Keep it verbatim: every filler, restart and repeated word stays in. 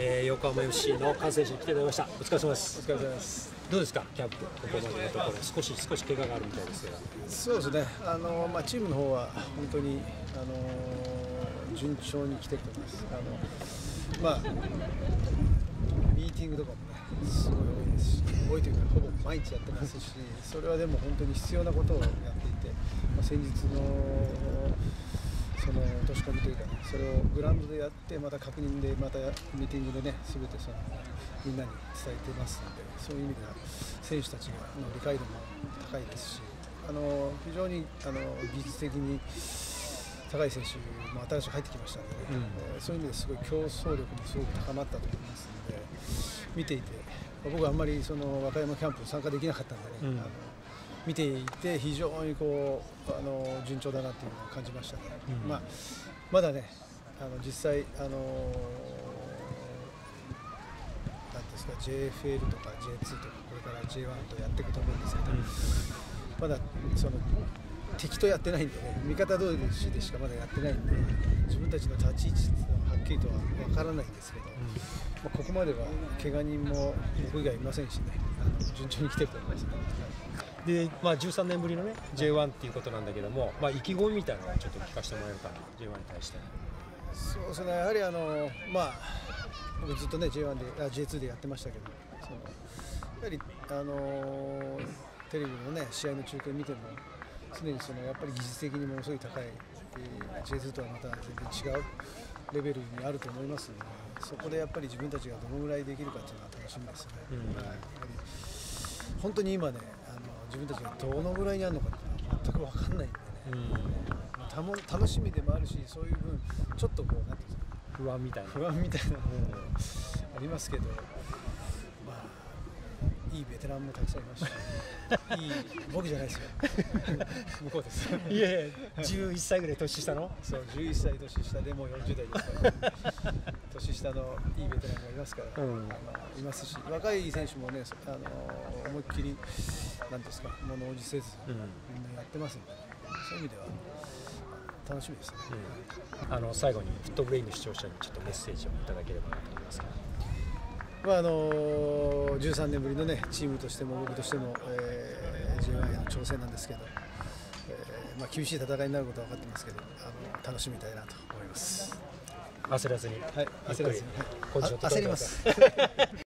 えー、横浜 エフシー の関選手に来ていただきました。お疲れ様です。 お疲れ様です。 どうですか、キャンプ、ここまでのところ、少し少し怪我があるみたいですが。 そうですね、あのまあ、チームの方は本当にあの順調に来てると思います。あのまあ、ミーティングとかもね、すごい多いですし、多いというか、ほぼ毎日やってますし、それはでも本当に必要なことをやっていて、まあ、先日のその落とし込みというか、ね、それをグラウンドでやって、また確認で、またミーティングでね、すべてそのみんなに伝えてますので、そういう意味では選手たちの理解度も高いですし、あの非常にあの技術的に高い選手も新しく入ってきましたので、ね、うん、そういう意味ですごい競争力もすごく高まったと思いますので、見ていて、僕はあんまりその和歌山キャンプ参加できなかったので、ね、うん、あの見ていて非常にこうあの順調だなというのを感じましたね。うん、まあ、まだね、あの実際あのなんですか ジェイエフエル とか ジェイツー とかこれから ジェイワン とやっていくと思うんですけど、うん、まだその敵とやってないんでね、味方同士でしかまだやってないんで、自分たちの立ち位置ははっきりとは分からないんですけど、うん、まあ、ここまでは怪我人も僕以外いませんしね、あの順調に来てると思います。 で、まあ、じゅうさんねんぶりの、ね、ジェイワン っていうことなんだけども、まあ、意気込みみたいなのをちょっと聞かせてもらえるかな、ジェイワン に対して。 そうですね、やはりあの、まあ、僕ずっとね ジェイワン であ ジェイツー でやってましたけど、そのやはりあのテレビのね試合の中継を見ても常にそのやっぱり技術的にものすごい高い、えー、ジェイツー とはまた全然違うレベルにあると思いますので、そこでやっぱり自分たちがどのぐらいできるかというのは楽しみですね。うん、やっぱり本当に今ね、あの自分たちがどのぐらいにあるのかっていうのは全く分かんないんでね、うん、たも楽しみでもあるし、そういう分ちょっとこうなんていうんですか、 不安みたいな不安みたいなのもありますけど、まあ、いいベテランもたくさんいますし、いい僕じゃないですよ向こうですいやいや、じゅういっさいぐらい年下のそう、じゅういっさい年下でもうよんじゅうだいですから年下のいいベテランがいますから、うん、まあ、いますし、若い選手もね、あの思いっきりなんですか、物おじせず、うん、みんなやってますので、そういう意味では楽しみですね。 うん、あの最後にフットブレインの視聴者にちょっとメッセージをいただければなと思いますが、 まああのじゅうさんねんぶりのねチームとしても僕としても、えー、ジェイワン への挑戦なんですけど、えーまあ、厳しい戦いになることは分かってますけど、あの楽しみたいなと思います。 焦らずに、 はい、焦らずに、 はい、 焦ります